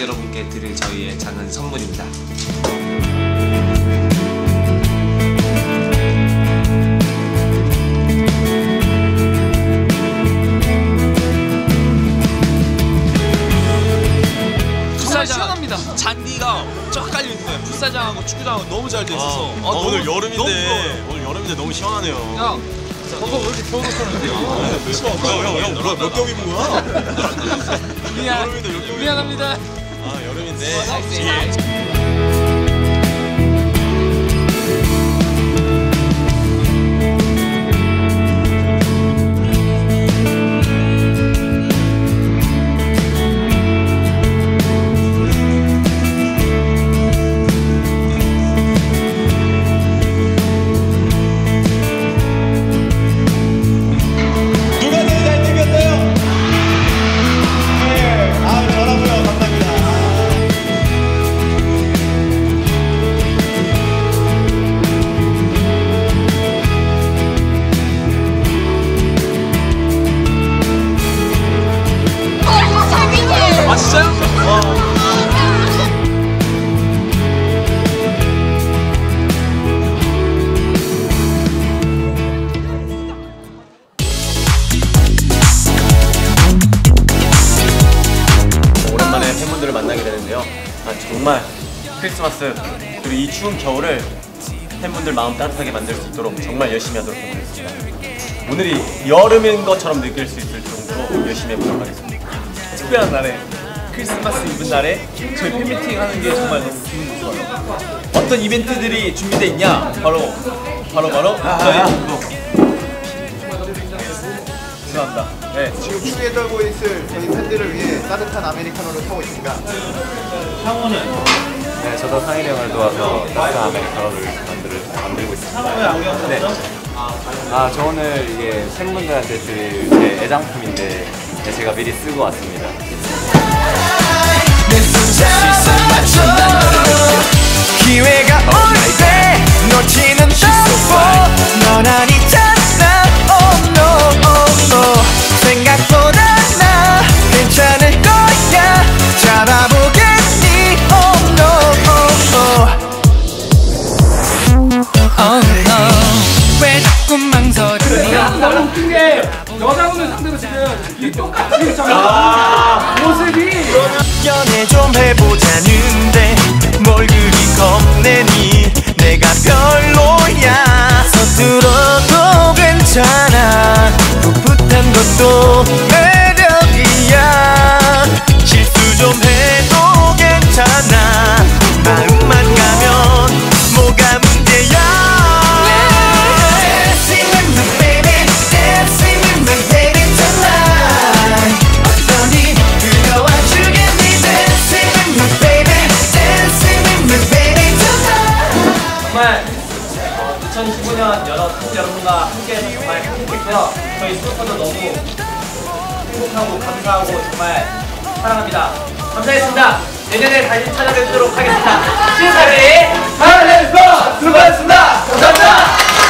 여러분께 드릴 저희의 작은 선물입니다. 시원합니다. 잔디가 쫙 깔려있는 거예요. 풋살장하고 축구장하고 너무 잘 돼 있어서. 오늘 여름인데 너무 시원하네요. 야, 저거 왜 이렇게 겨울옷하는데요? 형, 몇 겹 입은 거야? 미안합니다. 아, 여름인데. 오랜만에 팬분들을 만나게 되는데요. 정말 크리스마스 그리고 이 추운 겨울을 팬분들 마음 따뜻하게 만들 수 있도록 정말 열심히 하도록 해보겠습니다. 오늘이 여름인 것처럼 느낄 수 있을 정도로 열심히 해보도록 하겠습니다. 특별한 날에 크리스마스 이브 날에 저희 팬미팅 하는 게 정말 너무 기분 좋아요. 어떤 이벤트들이 준비되어 있냐? 바로 저희 죄송합니다. 네. 지금 추위에 떨고 있을 저희 팬들을 위해 따뜻한 아메리카노를 타고 있습니다. 상호는? 네, 저도 상일이 형을 도와서 따뜻한 아메리카노를 만들고 있습니다. 네. 저 오늘 이게 팬분들한테 드릴 제 애장품인데 제가 미리 쓰고 왔습니다. 기회가 올 때 놓치는 너 넌 아니잖아. Oh no, oh no. 생각보다 나 괜찮을 거야. 잡아보겠니? Oh no, oh no. 왜 자꾸 망설이냐? 너무 웃긴 게 여자분들 상대로 지금 이 똑같이 있잖아. 모습이 연애 좀 해보자는데 뭘 그리 겁내니? 내가 별로야. 서툴어도 괜찮아. 풋풋한 것도 매력이야. 실수 좀 해도 괜찮아. 마음만 가면 뭐가 문제야? Dancing with my baby, dancing with my baby tonight. 어떠니? 그려와 주겠니? Dancing with my baby, dancing with my baby tonight. 정말 2019년 여러분과 함께해서 정말 행복했고요. 저희 스토커도 너무 행복하고 감사하고 정말 사랑합니다. 감사했습니다. 내년에 다시 찾아뵙도록 하겠습니다. 신사리 하늘에서 수고하셨습니다. 감사합니다.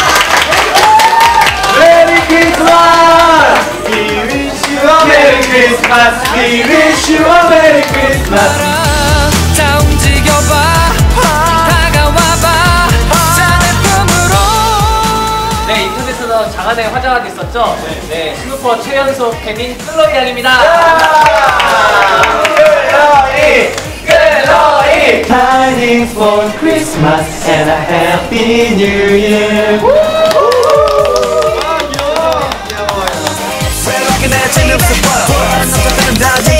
메리 크리스마스! We wish you a Merry Christmas! We wish you a Merry Christmas! 자 움직여봐. 다가와봐. 자네품으로. 네, 인터넷에서 장안의 화제가 됐었죠? 네, 스누퍼 최연소 팬인 클로이 양입니다. 클로이! Tidings for Christmas and a Happy New Year. We're looking at you, look so far.